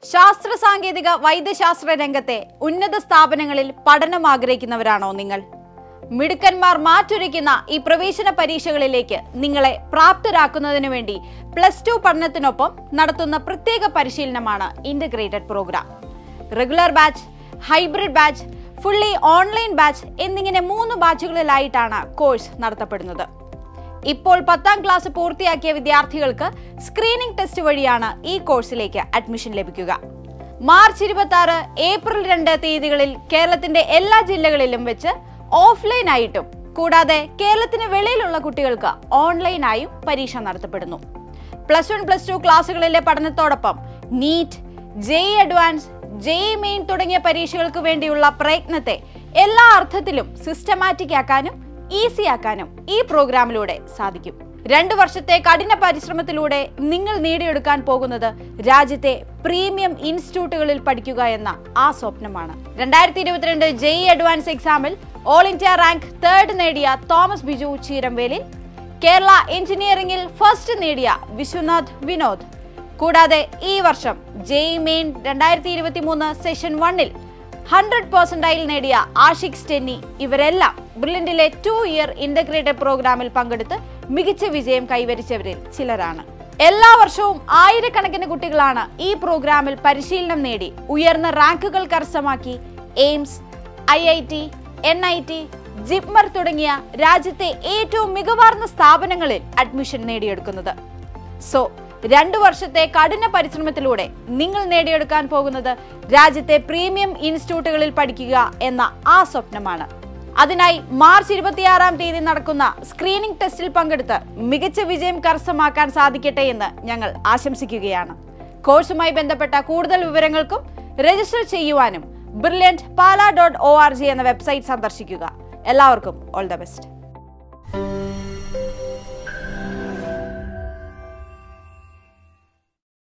ശാസ്ത്ര സാങ്കേതിക വൈദ്യശാസ്ത്ര രംഗത്തെ ഉന്നത സ്ഥാപനങ്ങളിൽ പഠനം ആഗ്രഹിക്കുന്നവരാണോ നിങ്ങൾ? മിടുക്കന്മാർ മാറ്റുരയ്ക്കുന്ന ഈ പ്രവേശന പരീക്ഷകളിലേക്ക് നിങ്ങളെ പ്രാപ്തരാക്കുന്നതിനു വേണ്ടി +2 പഠനത്തിനൊപ്പം നടത്തുന്ന പ്രത്യേക പരിശീലനമാണ് integrated program. Regular batch, hybrid batch, fully online batch എന്നിങ്ങനെ 3 ബാച്ചുകളിലായിട്ടാണ് കോഴ്സ് നടത്തപ്പെടുന്നത്. ഇപ്പോൾ 10ാം ക്ലാസ് പൂർത്തിയാക്കിയ വിദ്യാർത്ഥികൾക്ക് സ്ക്രീനിംഗ് ടെസ്റ്റ് വഴിയാണ് ഈ കോഴ്സിലേക്ക് അഡ്മിഷൻ ലഭിക്കുക. മാർച്ച് 26, ഏപ്രിൽ 2 തീയതികളിൽ കേരളത്തിന്റെ എല്ലാ ജില്ലകളിലും വെച്ച് ഓഫ്ലൈനായിട്ടും കൂടാതെ കേരളത്തിന് വെളിയിലുള്ള കുട്ടികൾക്ക് ഓൺലൈനായും പരീക്ഷ നടത്തപ്പെടുന്നു. +1, +2 ക്ലാസുകളിലെ പഠനത്തോടൊപ്പം NEET, JEE advance, JEE main തുടങ്ങിയ പരീക്ഷകൾക്ക് വേണ്ടിയുള്ള പ്രയത്നത്തെ എല്ലാ അർത്ഥത്തിലും സിസ്റ്റമാറ്റിക് ആക്കാനും ഈസി ആക്കാനും ഈ പ്രോഗ്രാമിലൂടെ സാധിക്കും. 2 വർഷത്തെ കഠിന പരിശ്രമത്തിലൂടെ നിങ്ങൾ നേടിയെടുക്കാൻ പോകുന്നത് രാജ്യത്തെ പ്രീമിയം ഇൻസ്റ്റിറ്റ്യൂട്ടുകളിൽ പഠിക്കുക എന്ന ആ സ്വപ്നമാണ്. 2022 JEE അഡ്വാൻസ് എക്സാമിൽ ഓൾ ഇന്ത്യ റാങ്ക് 3rd നേടിയ തോമസ് ബിജു ചീരംവേലിൽ, കേരള എഞ്ചിനീയറിംഗിൽ ഫസ്റ്റ് നേടിയ വിശ്വനാഥ് വിനോദ്, കൂടാതെ ഈ വർഷം JEE മെയിൻ 2023 സെഷൻ 1-ൽ 100% നേടിയ ആഷിഖ് സ്റ്റെന്നി ഇവരെല്ലാം ബ്രില്യന്റിലെ 2-year ഇന്റഗ്രേറ്റഡ് പ്രോഗ്രാമിൽ പങ്കെടുത്ത് മികച്ച വിജയം കൈവരിച്ചവരിൽ ചിലരാണ്. എല്ലാ വർഷവും ആയിരക്കണക്കിന് കുട്ടികളാണ് ഈ പ്രോഗ്രാമിൽ പരിശീലനം നേടി ഉയർന്ന റാങ്കുകൾ കരസ്ഥമാക്കി എയിംസ്, IIT, NIT, ജിപ്മർ തുടങ്ങിയ രാജ്യത്തെ ഏറ്റവും മികവാർന്ന സ്ഥാപനങ്ങളിൽ അഡ്മിഷൻ നേടിയെടുക്കുന്നത്. 2 വർഷത്തെ കഠിന പരിശ്രമത്തിലൂടെ നിങ്ങൾ നേടിയെടുക്കാൻ പോകുന്നത് രാജ്യത്തെ പ്രീമിയം ഇൻസ്റ്റിറ്റ്യൂട്ടുകളിൽ പഠിക്കുക എന്ന ആ സ്വപ്നമാണ്. അതിനായി മാർച്ച് 26-ാം തീയതി നടക്കുന്ന സ്ക്രീനിംഗ് ടെസ്റ്റിൽ പങ്കെടുത്ത് മികച്ച വിജയം കരസ്ഥമാക്കാൻ സാധിക്കട്ടെ എന്ന് ഞങ്ങൾ ആശംസിക്കുകയാണ്. കോഴ്സുമായി ബന്ധപ്പെട്ട കൂടുതൽ വിവരങ്ങൾക്കും രജിസ്റ്റർ ചെയ്യുവാനും brilliantpala.org എന്ന വെബ്സൈറ്റ് സന്ദർശിക്കുക. എല്ലാവർക്കും ഓൾ ദ ബെസ്റ്റ്.